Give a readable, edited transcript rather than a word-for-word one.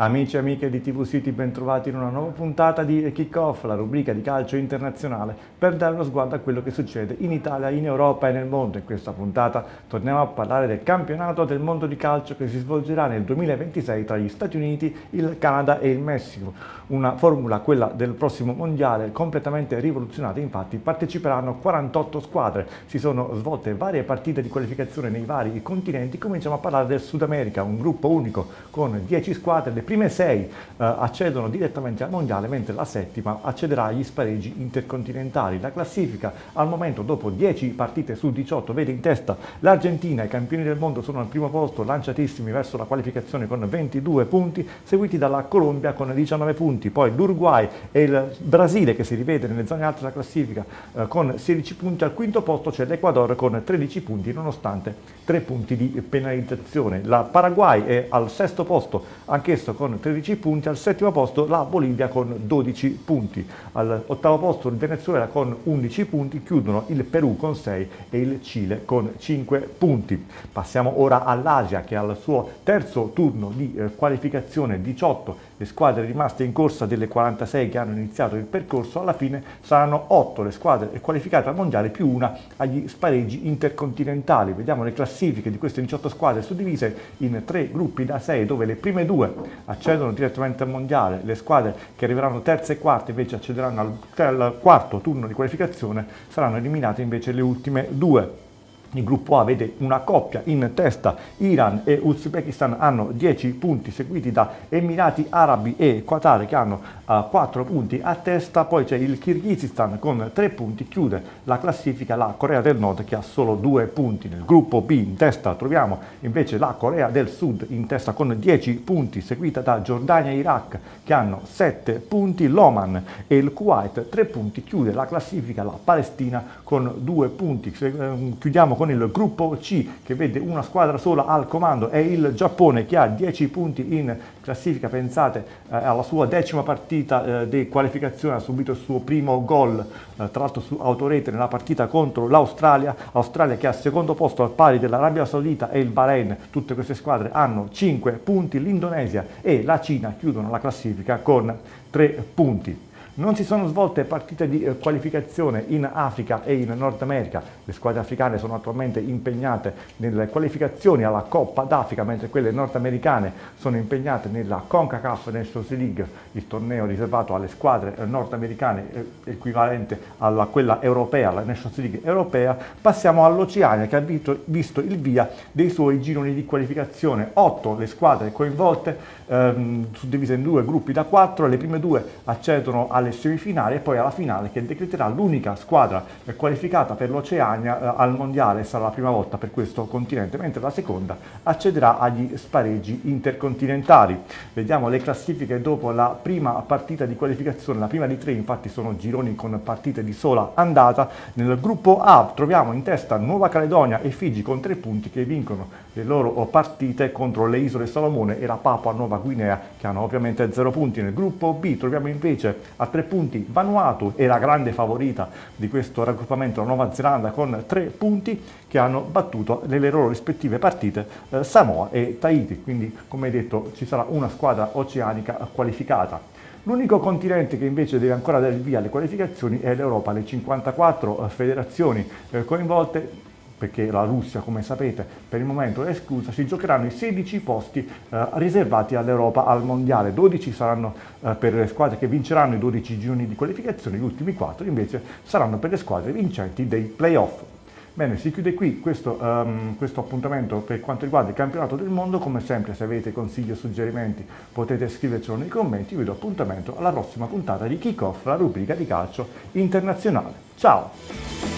Amici e amiche di TV City, bentrovati in una nuova puntata di Kickoff, la rubrica di calcio internazionale per dare uno sguardo a quello che succede in Italia, in Europa e nel mondo. In questa puntata torniamo a parlare del campionato del mondo di calcio che si svolgerà nel 2026 tra gli Stati Uniti, il Canada e il Messico. Una formula, quella del prossimo mondiale, completamente rivoluzionata. Infatti parteciperanno 48 squadre, si sono svolte varie partite di qualificazione nei vari continenti. Cominciamo a parlare del Sud America, un gruppo unico con 10 squadre. Le prime 6 accedono direttamente al mondiale, mentre la settima accederà agli spareggi intercontinentali. La classifica al momento, dopo 10 partite su 18, vede in testa l'Argentina. I campioni del mondo sono al primo posto, lanciatissimi verso la qualificazione con 22 punti, seguiti dalla Colombia con 19 punti, poi l'Uruguay e il Brasile che si rivede nelle zone alte della classifica con 16 punti. Al quinto posto c'è l'Ecuador con 13 punti nonostante 3 punti di penalizzazione. La Paraguay è al sesto posto, anch'esso con 13 punti. Al settimo posto la Bolivia con 12 punti. All'ottavo posto il Venezuela con 11 punti, chiudono il Perù con 6 e il Cile con 5 punti. Passiamo ora all'Asia, che al suo terzo turno di qualificazione, 18 le squadre rimaste in corsa delle 46 che hanno iniziato il percorso. Alla fine saranno 8 le squadre qualificate al mondiale più una agli spareggi intercontinentali. Vediamo le classifiche di queste 18 squadre suddivise in 3 gruppi da 6, dove le prime 2 accedono direttamente al mondiale. Le squadre che arriveranno terze e quarte invece accederanno al quarto turno di qualificazione, saranno eliminate invece le ultime 2. Il gruppo A vede una coppia in testa, Iran e Uzbekistan hanno 10 punti, seguiti da Emirati Arabi e Qatar che hanno 4 punti a testa. Poi c'è il Kirghizistan con 3 punti, chiude la classifica la Corea del Nord che ha solo 2 punti. Nel gruppo B in testa troviamo invece la Corea del Sud in testa con 10 punti, seguita da Giordania e Iraq che hanno 7 punti, l'Oman e il Kuwait 3 punti, chiude la classifica la Palestina con 2 punti. Chiudiamo con il gruppo C che vede una squadra sola al comando, è il Giappone che ha 10 punti in classifica. Pensate alla sua 10ª partita di qualificazione, ha subito il suo primo gol tra l'altro su autorete nella partita contro l'Australia che è al secondo posto al pari dell'Arabia Saudita e il Bahrain. Tutte queste squadre hanno 5 punti, l'Indonesia e la Cina chiudono la classifica con 3 punti. Non si sono svolte partite di qualificazione in Africa e in Nord America. Le squadre africane sono attualmente impegnate nelle qualificazioni alla Coppa d'Africa, mentre quelle nordamericane sono impegnate nella CONCACAF Nations League, il torneo riservato alle squadre nordamericane, equivalente a quella europea, la Nations League europea. Passiamo all'Oceania, che ha visto il via dei suoi gironi di qualificazione. 8 le squadre coinvolte, suddivise in 2 gruppi da 4. Le prime 2 accedono alle semifinali e poi alla finale, che decreterà l'unica squadra qualificata per l'Oceania al mondiale. Sarà la prima volta per questo continente, mentre la seconda accederà agli spareggi intercontinentali. Vediamo le classifiche dopo la prima partita di qualificazione, la prima di 3, infatti sono gironi con partite di sola andata. Nel gruppo A troviamo in testa Nuova Caledonia e Figi con 3 punti, che vincono le loro partite contro le Isole Salomone e la Papua Nuova Guinea, che hanno ovviamente 0 punti. Nel gruppo B troviamo invece a 3 punti Vanuatu e la grande favorita di questo raggruppamento, la Nuova Zelanda, con 3 punti, che hanno battuto nelle loro rispettive partite Samoa e Tahiti. Quindi, come detto, ci sarà una squadra oceanica qualificata. L'unico continente che invece deve ancora dare il via alle qualificazioni è l'Europa. Le 54 federazioni coinvolte, perché la Russia, come sapete, per il momento è esclusa, si giocheranno i 16 posti riservati all'Europa al mondiale. 12 saranno per le squadre che vinceranno i 12 gironi di qualificazione, gli ultimi 4 invece saranno per le squadre vincenti dei playoff. Bene, si chiude qui questo appuntamento per quanto riguarda il campionato del mondo. Come sempre, se avete consigli o suggerimenti potete scrivercelo nei commenti. Vi do appuntamento alla prossima puntata di Kickoff, la rubrica di calcio internazionale. Ciao!